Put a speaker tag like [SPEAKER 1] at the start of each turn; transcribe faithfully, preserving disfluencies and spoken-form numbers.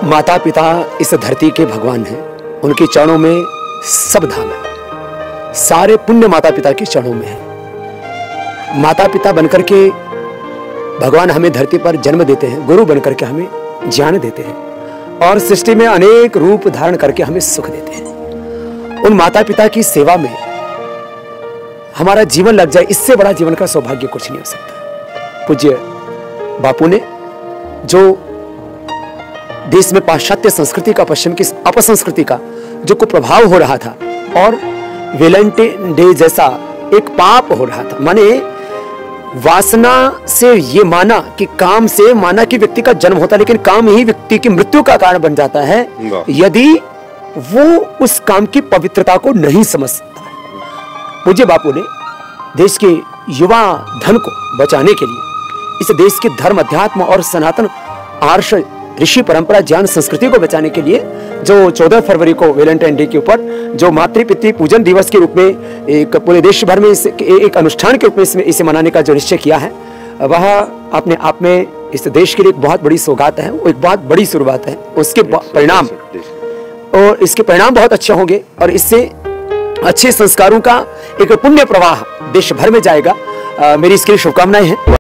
[SPEAKER 1] माता पिता इस धरती के भगवान हैं, उनके चरणों में सब धाम है, सारे पुण्य माता पिता के चरणों में है। माता पिता बनकर के भगवान हमें धरती पर जन्म देते हैं, गुरु बनकर के हमें ज्ञान देते हैं और सृष्टि में अनेक रूप धारण करके हमें सुख देते हैं। उन माता पिता की सेवा में हमारा जीवन लग जाए, इससे बड़ा जीवन का सौभाग्य कुछ नहीं हो सकता। पूज्य बापू ने जो देश में पाश्चात्य संस्कृति का, पश्चिम की अपसंस्कृति का जो कुप्रभाव हो रहा था और वैलेंटाइन डे जैसा एक पाप हो रहा था, माने वासना से ये माना कि काम से माना कि व्यक्ति का जन्म होता है, लेकिन काम ही व्यक्ति की मृत्यु का कारण बन जाता है यदि वो उस काम की पवित्रता को नहीं समझता। पूज्य बापू ने देश के युवा धन को बचाने के लिए, इस देश के धर्म, अध्यात्म और सनातन आर्ष ऋषि परंपरा, ज्ञान, संस्कृति को बचाने के लिए जो चौदह फरवरी को वैलेंटाइन डे के ऊपर जो मातृ पितृ पूजन दिवस के रूप में एक पूरे देश भर में इसे एक अनुष्ठान के रूप में इसमें इसे मनाने का जो निश्चय किया है, वह अपने आप में इस देश के लिए एक बहुत बड़ी सौगात है, वो एक बहुत बड़ी शुरुआत है। उसके परिणाम और इसके परिणाम बहुत अच्छे होंगे और इससे अच्छे संस्कारों का एक पुण्य प्रवाह देश भर में जाएगा। मेरी इसके लिए शुभकामनाएं हैं।